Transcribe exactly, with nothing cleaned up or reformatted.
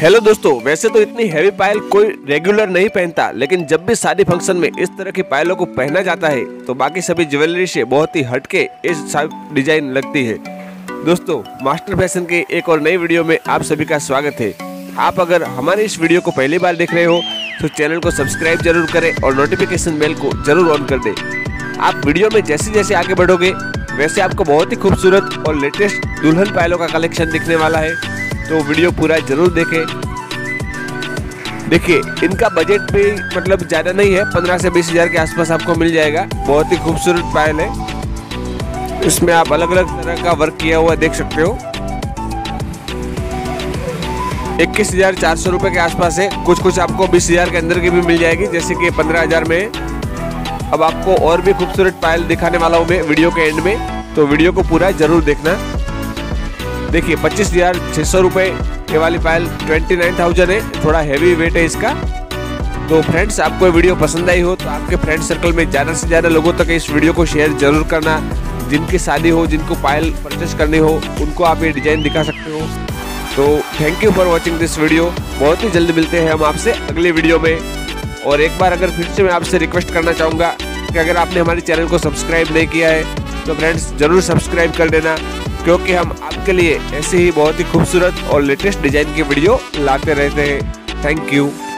Hello दोस्तों, वैसे तो इतनी हैवी पायल कोई रेगुलर नहीं पहनता, लेकिन जब भी शादी फंक्शन में इस तरह की पायलों को पहना जाता है तो बाकी सभी ज्वेलरी से बहुत ही हटके इस डिजाइन लगती है। दोस्तों, मास्टर फैशन के एक और नई वीडियो में आप सभी का स्वागत है। आप अगर हमारे इस वीडियो को पहली बार देख रहे हो तो चैनल को सब्सक्राइब जरूर करें और नोटिफिकेशन बेल को जरूर ऑन कर दें। आप वीडियो में जैसे जैसे आगे बढ़ोगे वैसे आपको बहुत ही खूबसूरत और लेटेस्ट दुल्हन पायलों का कलेक्शन दिखने वाला है, तो वीडियो पूरा जरूर देखें। देखिए, इनका बजट भी मतलब ज़्यादा नहीं है, पंद्रह से बीस हज़ार के आसपास आपको मिल जाएगा। बहुत ही खूबसूरत पायल है, इसमें आप अलग अलग तरह का वर्क किया हुआ देख सकते हो। इक्कीस हजार चार सौ रुपये के आसपास है। कुछ कुछ आपको बीस हज़ार के अंदर की भी मिल जाएगी, जैसे कि पंद्रह हज़ार में। अब आपको और भी खूबसूरत पायल दिखाने वाला हूँ मैं वीडियो के एंड में, तो वीडियो को पूरा जरूर देखना। देखिए, पच्चीस हजार छः सौ रुपये ये वाली पायल ट्वेंटी नाइन थाउजेंड है, थोड़ा हैवी वेट है इसका। तो फ्रेंड्स, आपको ये वीडियो पसंद आई हो तो आपके फ्रेंड सर्कल में ज़्यादा से ज़्यादा लोगों तक इस वीडियो को शेयर जरूर करना। जिनकी शादी हो, जिनको पायल परचेस करनी हो, उनको आप ये डिज़ाइन दिखा सकते हो। तो thank you for watching this video. बहुत ही जल्द मिलते हैं हम आपसे अगले वीडियो में। और एक बार अगर फिर से मैं आपसे रिक्वेस्ट करना चाहूँगा कि अगर आपने हमारे चैनल को सब्सक्राइब नहीं किया है तो फ्रेंड्स ज़रूर सब्सक्राइब कर देना, क्योंकि हम आपके लिए ऐसे ही बहुत ही खूबसूरत और लेटेस्ट डिज़ाइन की वीडियो लाते रहते हैं। Thank you.